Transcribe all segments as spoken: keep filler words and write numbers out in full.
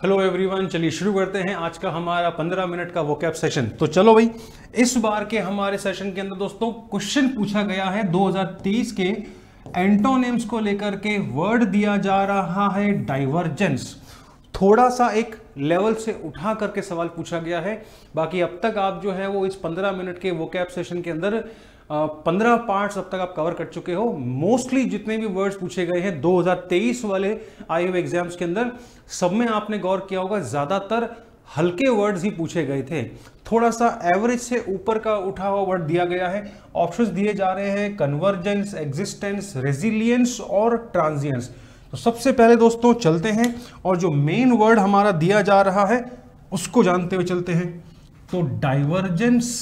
Hello everyone, चलिए शुरू करते हैं आज का हमारा पंद्रह मिनट का वोकैब सेशन। तो चलो भाई, इस बार के हमारे सेशन के अंदर दोस्तों क्वेश्चन पूछा गया है दो हज़ार तेईस के एंटोनिम्स को लेकर के। वर्ड दिया जा रहा है डाइवर्जेंस, थोड़ा सा एक लेवल से उठा करके सवाल पूछा गया है। बाकी अब तक आप जो है वो इस पंद्रह मिनट के वोकैब सेशन के अंदर पंद्रह पार्ट्स अब तक आप कवर कर चुके हो। मोस्टली जितने भी वर्ड्स पूछे गए हैं दो हज़ार तेईस वाले आए हुए एग्जाम्स के अंदर, सब में आपने गौर किया होगा ज्यादातर हल्के वर्ड्स ही पूछे गए थे। थोड़ा सा एवरेज से ऊपर का उठा हुआ वर्ड दिया गया है। ऑप्शंस दिए जा रहे हैं कन्वर्जेंस, एग्जिस्टेंस, रेजिलियंस और ट्रांजिएंस। तो सबसे पहले दोस्तों चलते हैं और जो मेन वर्ड हमारा दिया जा रहा है उसको जानते हुए चलते हैं। तो डाइवर्जेंस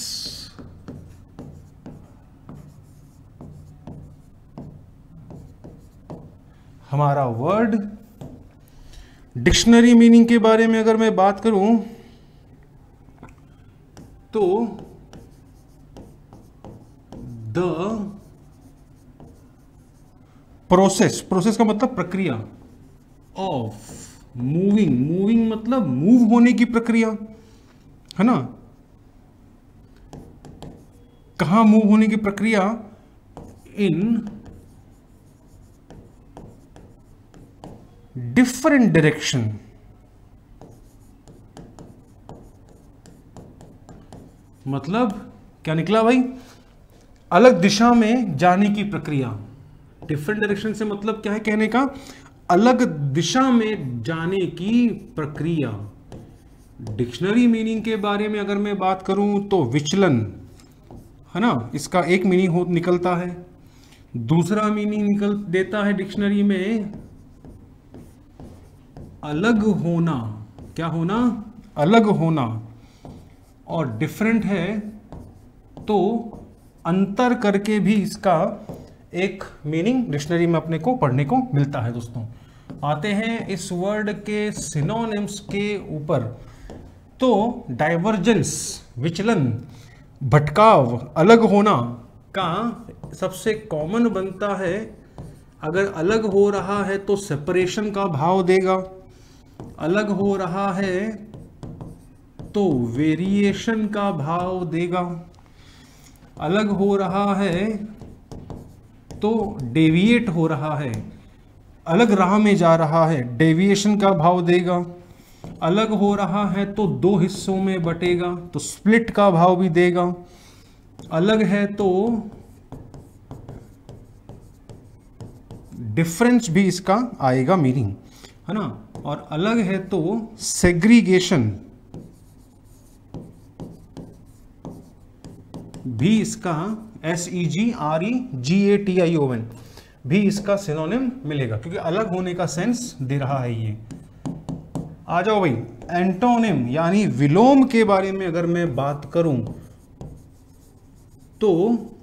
हमारा वर्ड, डिक्शनरी मीनिंग के बारे में अगर मैं बात करूं तो द प्रोसेस, प्रोसेस का मतलब प्रक्रिया, ऑफ मूविंग, मूविंग मतलब मूव होने की प्रक्रिया है ना। कहां मूव होने की प्रक्रिया? In different direction. मतलब क्या निकला भाई? अलग दिशा में जाने की प्रक्रिया। डिफरेंट डायरेक्शन से मतलब क्या है कहने का? अलग दिशा में जाने की प्रक्रिया। डिक्शनरी मीनिंग के बारे में अगर मैं बात करूं तो विचलन है ना, इसका एक मीनिंग हो निकलता है। दूसरा मीनिंग निकल देता है डिक्शनरी में अलग होना। क्या होना? अलग होना। और डिफरेंट है तो अंतर करके भी इसका एक मीनिंग डिक्शनरी में अपने को पढ़ने को मिलता है। दोस्तों आते हैं इस वर्ड के सिनोनिम्स के ऊपर। तो डाइवर्जेंस, विचलन, भटकाव, अलग होना का सबसे कॉमन बनता है। अगर अलग हो रहा है तो सेपरेशन का भाव देगा, अलग हो रहा है तो वेरिएशन का भाव देगा, अलग हो रहा है तो डेविएट हो रहा है, अलग राह में जा रहा है, डेविएशन का भाव देगा। अलग हो रहा है तो दो हिस्सों में बटेगा, तो स्प्लिट का भाव भी देगा। अलग है तो डिफरेंस भी इसका आएगा मीनिंग, है ना। और अलग है तो सेग्रीगेशन भी इसका, S E G R E G A T I O N, भी इसका सिनोनिम मिलेगा, क्योंकि अलग होने का सेंस दे रहा है ये। आ जाओ भाई, एंटोनिम यानी विलोम के बारे में अगर मैं बात करूं तो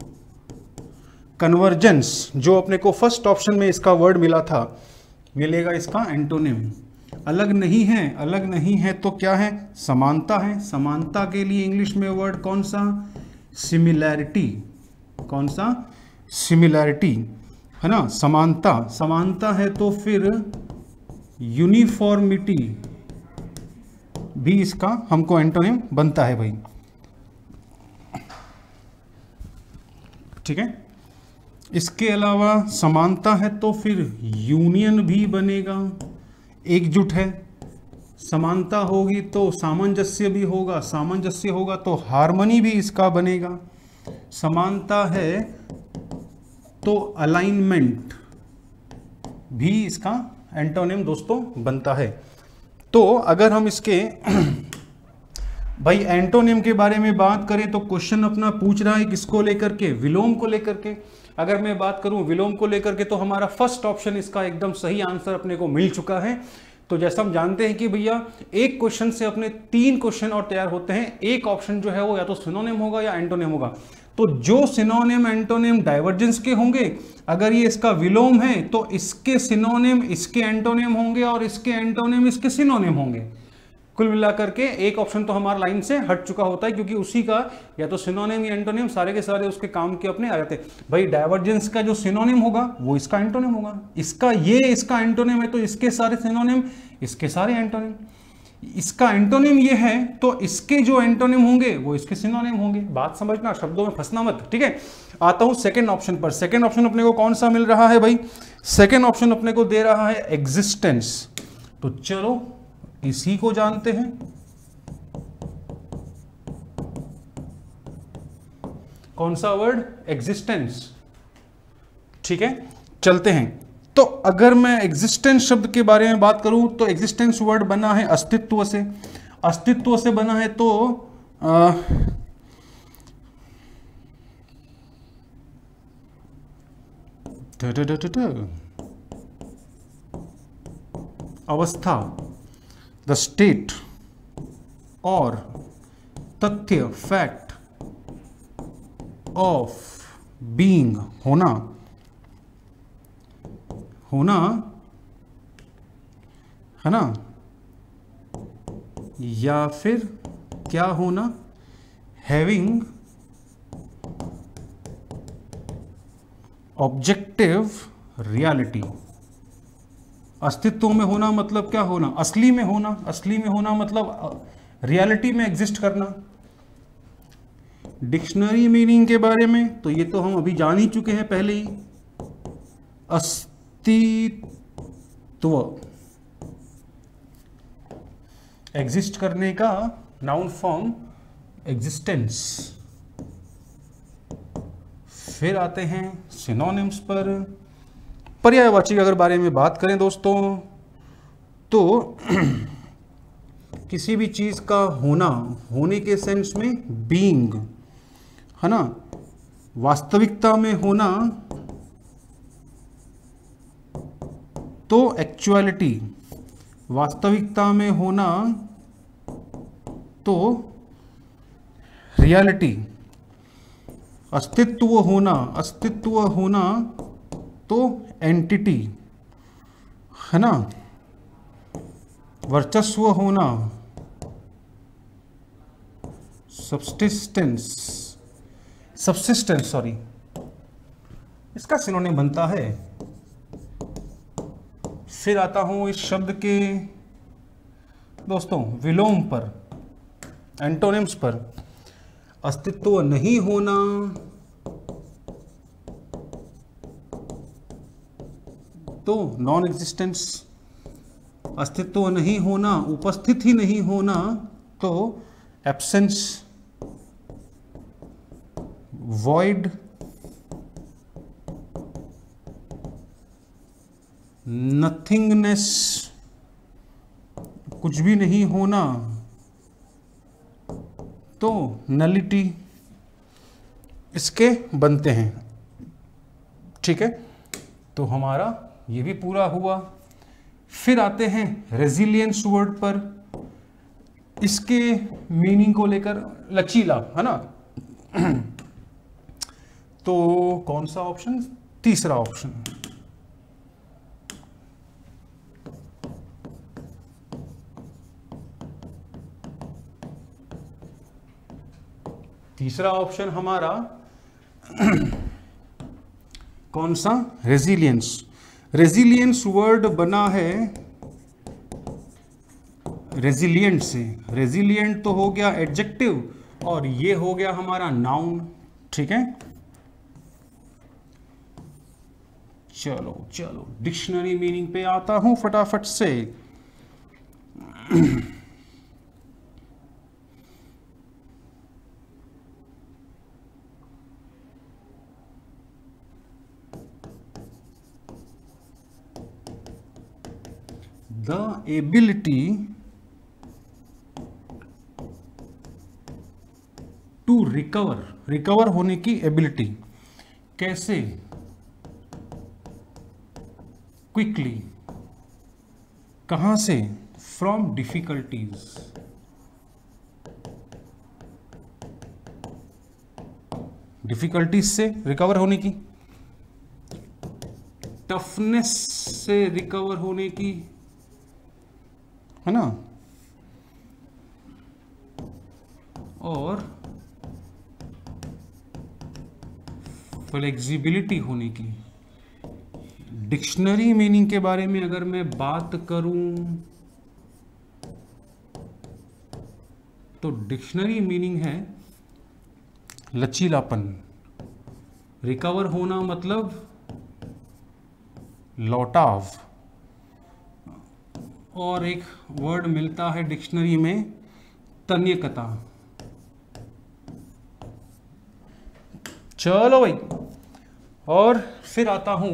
कन्वर्जेंस, जो अपने को फर्स्ट ऑप्शन में इसका वर्ड मिला था, मिलेगा इसका एंटोनिम। अलग नहीं है, अलग नहीं है तो क्या है? समानता है। समानता के लिए इंग्लिश में वर्ड कौन सा? सिमिलैरिटी। कौन सा? सिमिलैरिटी, है ना। समानता, समानता है तो फिर यूनिफॉर्मिटी भी इसका हमको एंटोनिम बनता है भाई, ठीक है। इसके अलावा समानता है तो फिर यूनियन भी बनेगा, एकजुट है। समानता होगी तो सामंजस्य भी होगा, सामंजस्य होगा तो हार्मनी भी इसका बनेगा। समानता है तो अलाइनमेंट भी इसका एंटोनिम दोस्तों बनता है। तो अगर हम इसके भाई एंटोनिम के बारे में बात करें तो क्वेश्चन अपना पूछ रहा है किसको लेकर के? विलोम को लेकर के। अगर मैं बात करूं विलोम को लेकर के तो हमारा फर्स्ट ऑप्शन इसका एकदम सही आंसर अपने को मिल चुका है। तो जैसा हम जानते हैं कि भैया एक क्वेश्चन से अपने तीन क्वेश्चन और तैयार होते हैं। एक ऑप्शन जो है वो या तो सिनोनिम होगा या एंटोनिम होगा। तो जो सिनोनिम एंटोनिम डाइवर्जेंस के होंगे, अगर ये इसका विलोम है तो इसके सिनोनिम इसके एंटोनिम होंगे और इसके एंटोनिम इसके सिनोनिम होंगे। कुल मिलाकर के एक ऑप्शन तो हमारा लाइन से हट चुका होता है, क्योंकि उसी का या तो सिनोनिम या एंटोनिम सारे के सारे उसके काम के अपने आ जाते हैं। भाई डाइवर्जेंस का जो सिनोनिम होगा वो इसका एंटोनिम होगा, इसका ये इसका एंटोनिम है तो इसके सारे सिनोनिम इसके सारे एंटोनिम। इसका एंटोनिम ये है तो इसके जो एंटोनिम होंगे वो इसके सिनोनिम होंगे। बात समझना, शब्दों में फंसना मत, ठीक है। आता हूं सेकंड ऑप्शन पर। सेकंड ऑप्शन अपने को कौन सा मिल रहा है भाई? सेकंड ऑप्शन अपने को दे रहा है एग्जिस्टेंस। तो चलो इसी को जानते हैं। कौन सा वर्ड? एग्जिस्टेंस, ठीक है। चलते हैं। तो अगर मैं एग्जिस्टेंस शब्द के बारे में बात करूं तो एग्जिस्टेंस वर्ड बना है अस्तित्व से। अस्तित्व से बना है तो आ, अवस्था, द स्टेट और तथ्य, फैक्ट ऑफ बीइंग, होना, होना है ना, या फिर क्या होना? Having objective reality. अस्तित्व में होना मतलब क्या होना? असली में होना। असली में होना मतलब रियलिटी में एग्जिस्ट करना। डिक्शनरी मीनिंग के बारे में तो ये तो हम अभी जान ही चुके हैं पहले ही। अस्तित्व, एग्जिस्ट करने का नाउन फॉर्म एग्जिस्टेंस। फिर आते हैं सिनोनिम्स पर। पर्यायवाची अगर बारे में बात करें दोस्तों तो किसी भी चीज का होना, होने के सेंस में बीइंग, है ना। वास्तविकता में होना तो एक्चुअलिटी, वास्तविकता में होना तो रियलिटी। अस्तित्व होना, अस्तित्व होना तो एंटिटी, है ना। वर्चस्व होना सब्सिस्टेंस, सब्सिस्टेंस सॉरी, इसका सिनोनिम बनता है। फिर आता हूं इस शब्द के दोस्तों विलोम पर, एंटोनिम्स पर। अस्तित्व नहीं होना तो नॉन एग्जिस्टेंस। अस्तित्व नहीं होना, उपस्थित ही नहीं होना तो एब्सेंस। वॉइड, नथिंगनेस, कुछ भी नहीं होना तो नलिटी। इसके बनते हैं, ठीक है। तो हमारा ये भी पूरा हुआ। फिर आते हैं रेजिलियंस वर्ड पर। इसके मीनिंग को लेकर लचीला, है ना। तो कौन सा ऑप्शन? तीसरा ऑप्शन। तीसरा ऑप्शन हमारा कौन सा? रेजिलियंस। रेजिलियंस वर्ड बना है रेजिलिएंट से। रेजिलिएंट तो हो गया एडजेक्टिव और ये हो गया हमारा नाउन, ठीक है। चलो चलो डिक्शनरी मीनिंग पे आता हूं फटाफट से। The ability to recover, recover होने की एबिलिटी। कैसे? क्विकली। कहां से? From difficulties. डिफिकल्टीज से रिकवर होने की, टफनेस से रिकवर होने की, है ना, और फ्लेक्सिबिलिटी होने की। डिक्शनरी मीनिंग के बारे में अगर मैं बात करूं तो डिक्शनरी मीनिंग है लचीलापन। रिकवर होना मतलब लौटाव। और एक वर्ड मिलता है डिक्शनरी में तन्यकता। चलो भाई, और फिर आता हूं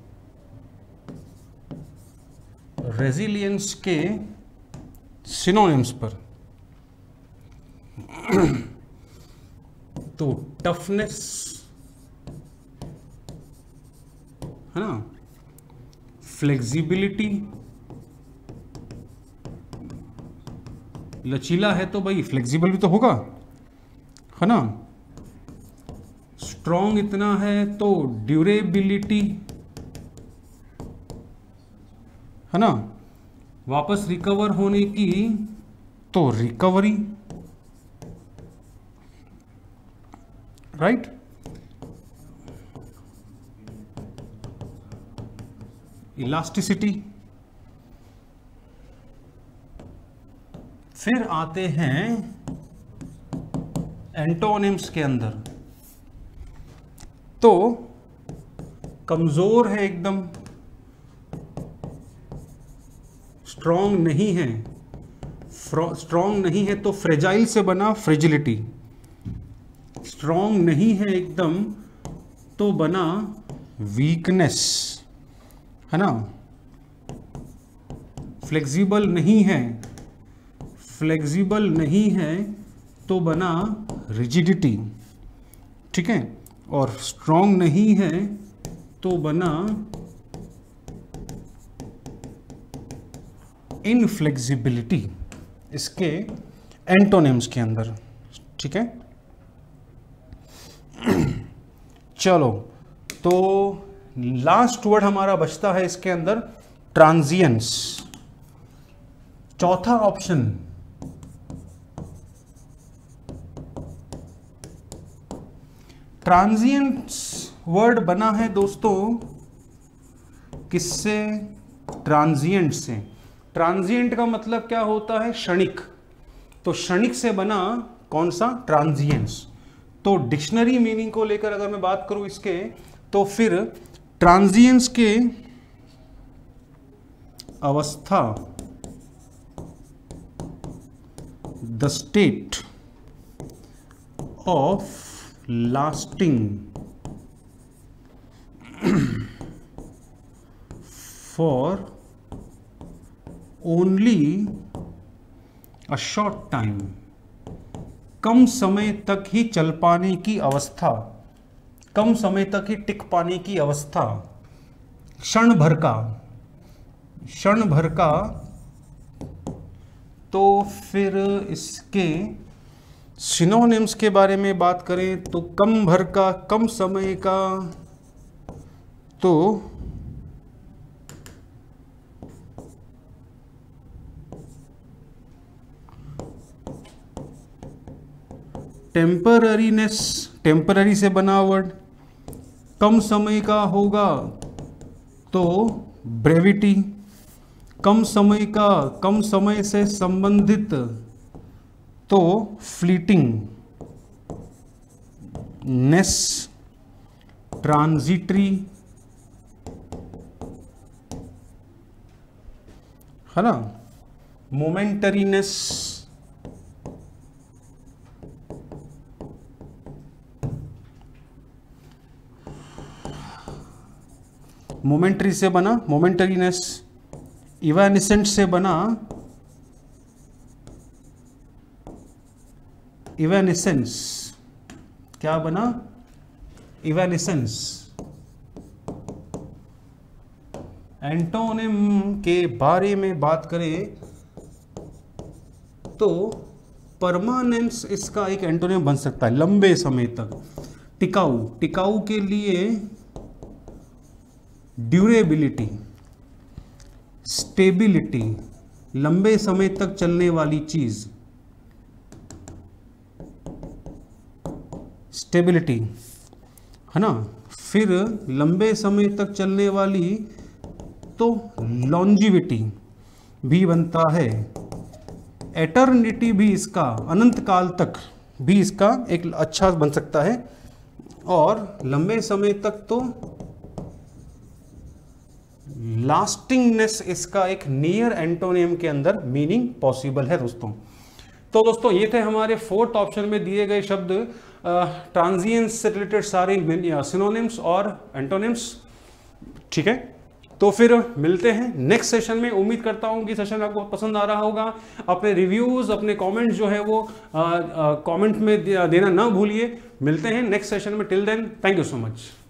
रेजिलियंस के सिनोनिम्स पर। तो टफनेस है ना, फ्लेक्सिबिलिटी, लचीला है तो भाई फ्लेक्सिबल भी तो होगा, है ना। स्ट्रॉन्ग इतना है तो ड्यूरेबिलिटी, है ना। वापस रिकवर होने की तो रिकवरी, राइट। इलास्टिसिटी। फिर आते हैं एंटोनिम्स के अंदर। तो कमजोर है एकदम, स्ट्रॉन्ग नहीं है, स्ट्रॉन्ग नहीं है तो फ्रेजाइल से बना फ्रेजिलिटी। स्ट्रॉन्ग नहीं है एकदम तो बना वीकनेस, है ना। फ्लेक्सिबल नहीं है, फ्लेक्सिबल नहीं है तो बना रिजिडिटी, ठीक है। और स्ट्रॉन्ग नहीं है तो बना इनफ्लेक्सिबिलिटी, इसके एंटोनिम्स के अंदर, ठीक है। चलो, तो लास्ट वर्ड हमारा बचता है इसके अंदर ट्रांजिएंस। चौथा ऑप्शन ट्रांजिएंट्स वर्ड बना है दोस्तों किससे? ट्रांजिएंट से। ट्रांजिएंट का मतलब क्या होता है? क्षणिक। तो क्षणिक से बना कौन सा? ट्रांजिएंट्स। तो डिक्शनरी मीनिंग को लेकर अगर मैं बात करूं इसके, तो फिर ट्रांजिएंट्स के अवस्था, the state of lasting for only a short time, कम समय तक ही चल पाने की अवस्था, कम समय तक ही टिक पाने की अवस्था, क्षण भर का, क्षण भर का। तो फिर इसके सिनोनिम्स के बारे में बात करें तो कम भर का, कम समय का, तो टेम्पररीनेस, टेम्पररी से बना वर्ड। कम समय का होगा तो ब्रेविटी, कम समय का, कम समय से संबंधित तो फ्लीटिंग नेस, ट्रांजिटरी, है ना, मोमेंटरीनेस, मोमेंटरी से बना मोमेंटरीनेस, इवेनिसेंट से बना इवेनिसेंस, क्या बना? इवेनिसेंस। एंटोनिम के बारे में बात करें तो परमानेंस इसका एक एंटोनिम बन सकता है, लंबे समय तक। टिकाऊ, टिकाऊ के लिए ड्यूरेबिलिटी, स्टेबिलिटी, लंबे समय तक चलने वाली चीज, स्टेबिलिटी, है ना। फिर लंबे समय तक चलने वाली तो लॉन्जिविटी भी बनता है, एटर्निटी भी इसका, अनंत काल तक भी इसका एक अच्छा बन सकता है, और लंबे समय तक तो लास्टिंगनेस इसका एक नियर एंटोनियम के अंदर मीनिंग पॉसिबल है दोस्तों। तो दोस्तों ये थे हमारे फोर्थ ऑप्शन में दिए गए शब्द, ट्रांजिएंस से रिलेटेड सारे सिनोनिम्स और एंटोनिम्स। ठीक है, तो फिर मिलते हैं नेक्स्ट सेशन में। उम्मीद करता हूं कि सेशन आपको पसंद आ रहा होगा। अपने रिव्यूज, अपने कमेंट्स जो है वो कमेंट में देना ना भूलिए। मिलते हैं नेक्स्ट सेशन में। Till then, thank you so much.